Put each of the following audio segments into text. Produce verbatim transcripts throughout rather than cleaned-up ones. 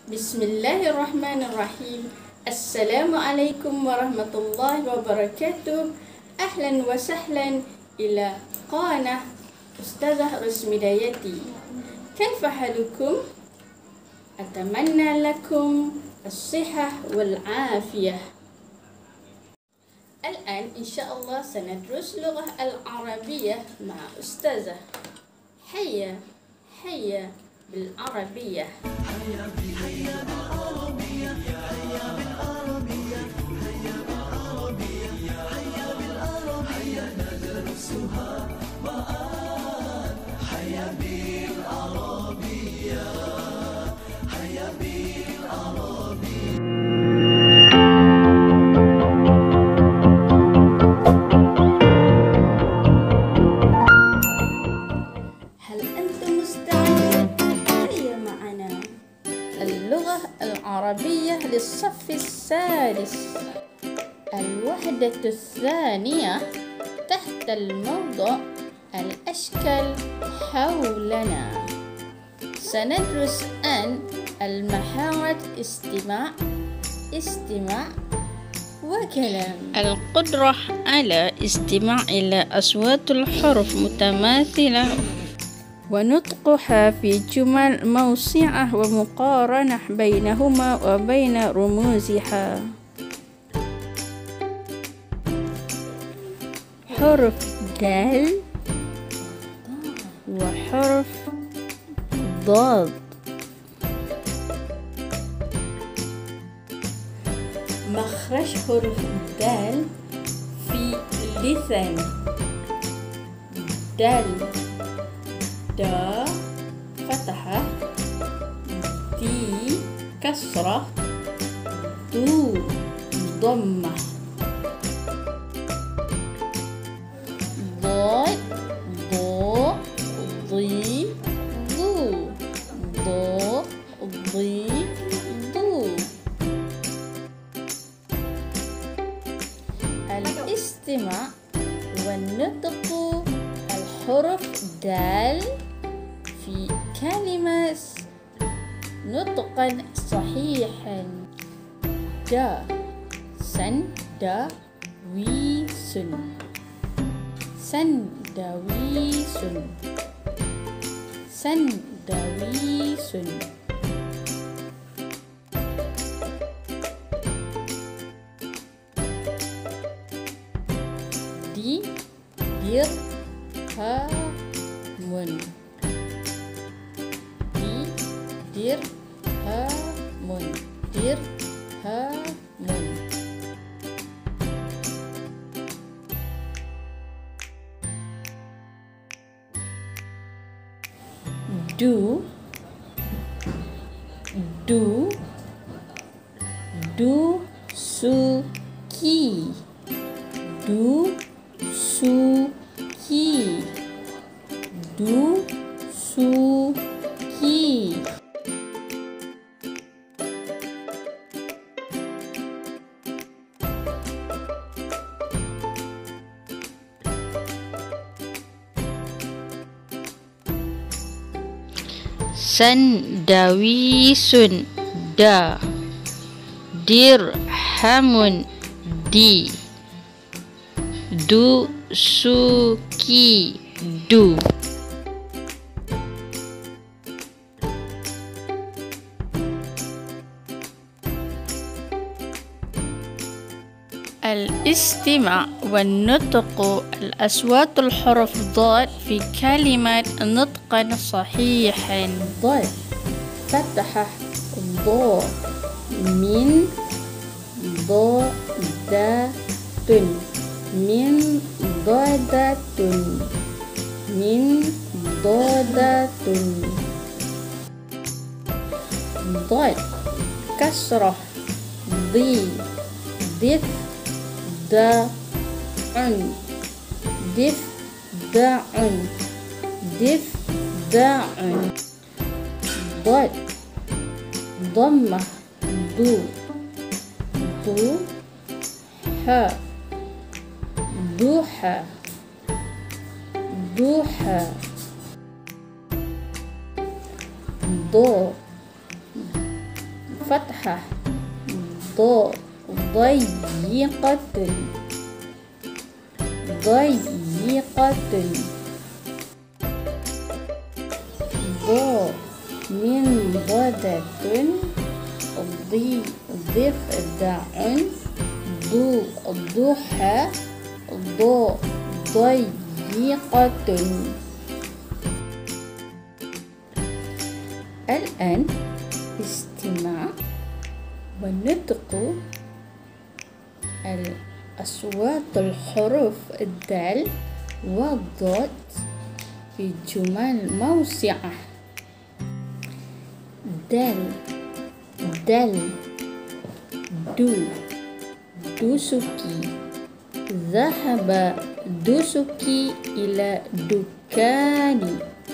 Bismillahirrahmanirrahim. Assalamualaikum warahmatullahi wabarakatuh. Ahlan wa sahlan ila qanah Ustazah Rusmidayati. Kaifa halukum? Atamanna lakum as-sihah wal afiyah. الآن إن شاء الله سندرس اللغة العربية مع أستاذة حيا حيا بالعربية. حيا بالعربية حيا بالعربية حيا بالعربية حيا بالعربية ندرسها معا. حيا بالعربية حيا بالعربية. العربية للصف السادس الوحدة الثانية تحت الموضوع الأشكال حولنا. سندرس الآن المهارات استماع استماع وكلام. القدرة على استماع إلى أصوات الحروف متماثلة ونطقها في جمل موسعة ومقارنة بينهما وبين رموزها. حرف دال وحرف ضاد. مخرج حرف دال في اللسان. دال دا فتحة، دي كسرة، دو ضمة. ضاد ضو ضي ضو ضو ضي ضو. الاستماع والنطق الحرف دال في كلمة نطقا صحيحا. دا سن دا وي سن سن دا وي سن سن دا وي سن. دي دير ها من dir ha mun dir ha mun. Do do do suki do suki do suki. Sandawisun da dirhamun di du suki du. الاستماع والنطق الأصوات الحرف ضاد في كلمات نطقا صحيحا. ضاد فتحة ضاء من ضادة من ضادة من ضادة. ضاد كسرة ضي ضف داع دف داع دف داع. ضاد ضمة دو دو ها دوحة دوحة. ضو fathah. Do ضيقة ضيقة. ضو من ضدة ضي ضفدع ضو ضحى ضو ضيقة. الآن استماع ونطق الأصوات الحروف الدال والضاد في جمل موسعة. دال دال دو دوسكي ذهب دوسكي إلى دكاني.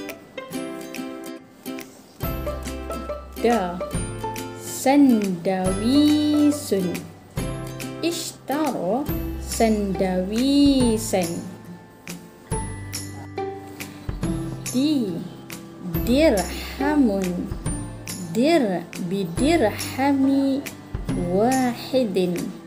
دا سندويس اشترى سندويسا. دي درهم در بدرهم واحد.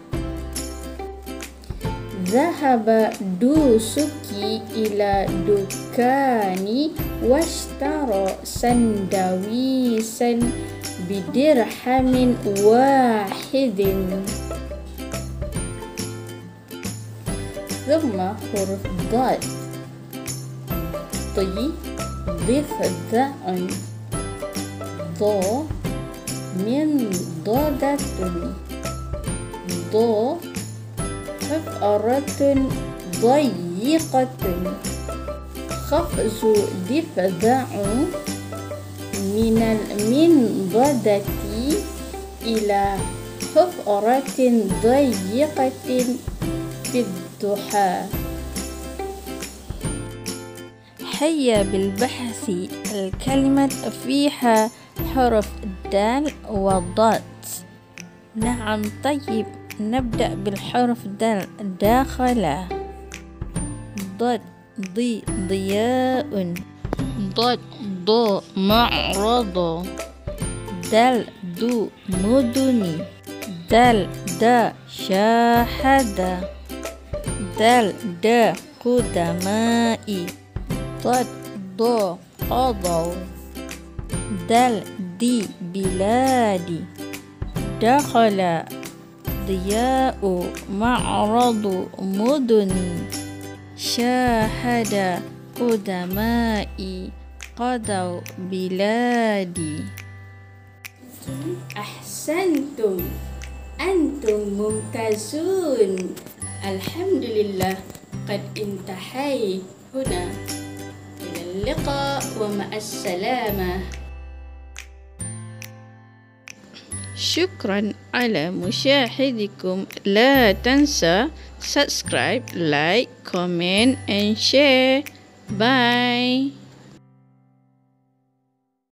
ذهب دوسكي إلى دكاني واشترى سندويسا بدرهم واحد. ثم حرف ضاد. طي ضفدع ضو من ضدة ضو حفرة ضيقة. خفز ضفدع من المنضدة إلى حفرة ضيقة في الضحى. هيا بالبحث الكلمة فيها حرف الدال والضاد. نعم طيب، نبدأ بالحرف دال. داخل ضد ضي ضياء ضد ضو معرض. دال دو مدني. دال دا شاهد. دال دا قدمائي. ضد ضو قضوا. دال دي بلادي. دخل ضياء معرض مدني. شاهد قدمائي قضوا بلادي. أحسنتم، أنتم ممتازون. الحمد لله قد انتهي هنا. إلى اللقاء ومع السلامة. شكرا على مشاهدتكم. لا تنسى subscribe, like, comment and share. Bye.